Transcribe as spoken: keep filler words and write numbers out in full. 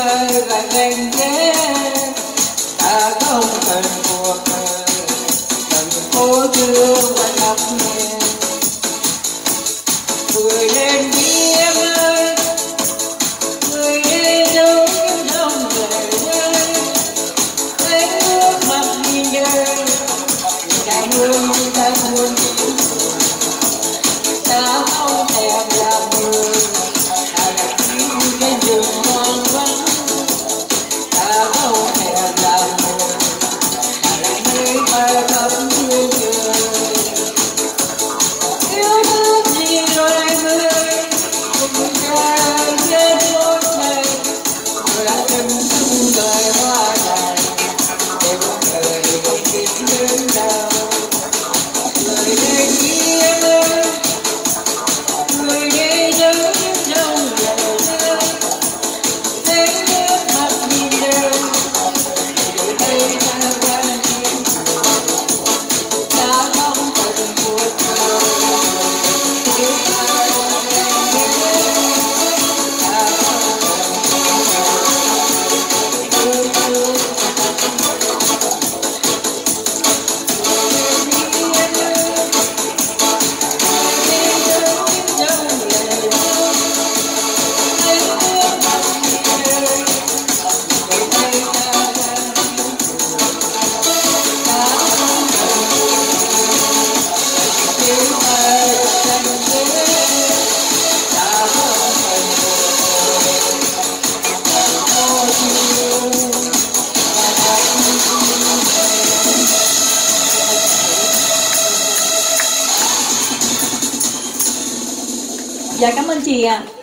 ơi và ganh ghét, ta không cần cuộc đời cần phố thương và ngập ngừng. Cười lên đi em ơi, cười lên đâu những dòng đời ơi, thấy nước mắt nhìn đời ngày hương ta buồn tiếng, ta không thèm làm người ta là chim trên rừng hoang vắng, ta không thèm làm người ta là nơi bài thắm thương người. Yêu thương gì rồi người cùng cha chết một ngày, tôi đã từng chung đời hoa đài để một đời không biết đến đâu. Lời lên đi em ơi, người đi nhớ trong lời ơi, thấy nước mắt nhìn đời rồi đây ta quan thiên, ta không cần cuộc đời yêu ai ta không Dạ cảm ơn chị ạ. À.